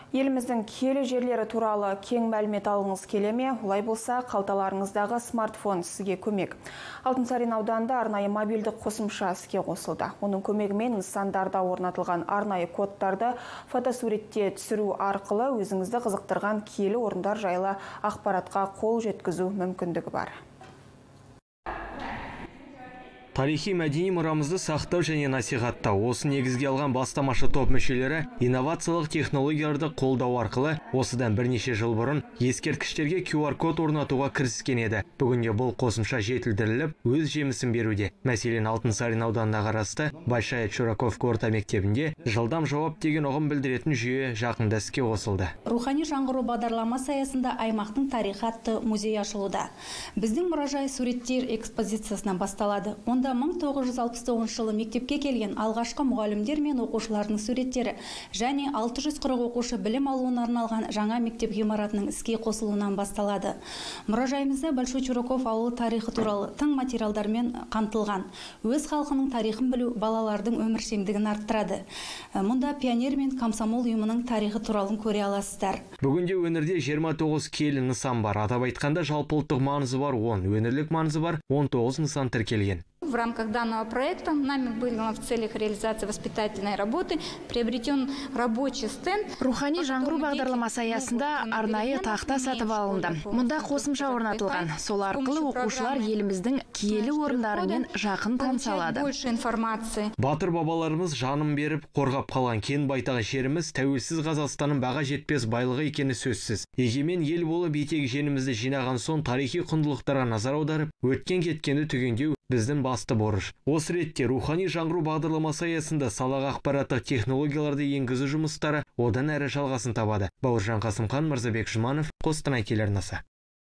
Еліміздің киелі жерлері туралы кең мәлімет алғыңыз келе ме? Олай болса, қалталарыңыздағы смартфон сізге көмек. Алтынсарин ауданында арнайы мобильдік қосымша іске қосылды. Оның көмегімен нысандарда орнатылған арнайы кодтарды фотосуретте түсіру арқылы өзіңізді қызықтырған киелі орындар жайлы ақпаратқа қол жеткізу мүмкіндігі бар. Тарихи мәдени мұрамызды сақтау және насихаттау. Осы негізге алған бастамашы топ мүшелері инновациялық технологияларды қолдау арқылы осыдан бірнеше жыл бұрын ескерткіштерге QR-код орнатуға кіріскен еді. Бүгінде бұл қосымша жетілдіріліп, өз жемісін беруде. Мәселен, Алтынсарин ауданына қарасты Большая Чураковка орта мектебінде жылдам жауап деген ұғым білдіретін жүйе жақында іске қосылды. Рухани жаңғыру бағдарламасы аясында аймақтың тарихы атты музей ашылуда. Біздің мұражай суреттер экспозициясынан басталады. 1969 жылы мектепке келген алғашқы мұғалімдер мен оқушылардың суреттері және 640 оқушы білім алуына арналған жаңа мектеп ғимаратының іске қосылуынан басталады. Мұражайымызда Большой Чураков ауылы тарихы туралы тың материалдармен қамтылған. Өз халқының тарихын білу балалардың өміршеңдігін арттырады. Мұнда пионер мен комсомол ұйымының тарихы туралы көре аласыздар. Бүгінде өңірде 29 киелі нысан бар. Атап айтқанда жалпыұлттық маңызы бар 10, өңірлік маңызы бар 19 нысан тіркелген. В рамках данного проекта нами было в целях реализации воспитательной работы приобретен рабочий стенд. Рухани жаңғыру бағдарламасы аясында арнайы тақта сатып алынды. Мұнда қосымша орнатылған. Сол арқылы оқушылар еліміздің киелі орындарымен жақын таныса алады. Батыр бабаларымыз жанын беріп, қорғап қалған кен байтақ жеріміз тәуелсіз Қазақстанның баға жетпес байлығы екені сөзсіз. Егемен ел болып етегі женімізді жинаған соң тарихи құндылықтарға назар аударып, өткен кеткенді түгендеу біздің басты борыш. Осы ретте рухани жаңғыру бағдарламасы аясында салаға ақпараттық технологияларды енгізу жұмыстары одан әрі жалғасын табады. Бауыржан Қасымхан, Мырзабек Жұманов, Қостанай телеарнасы.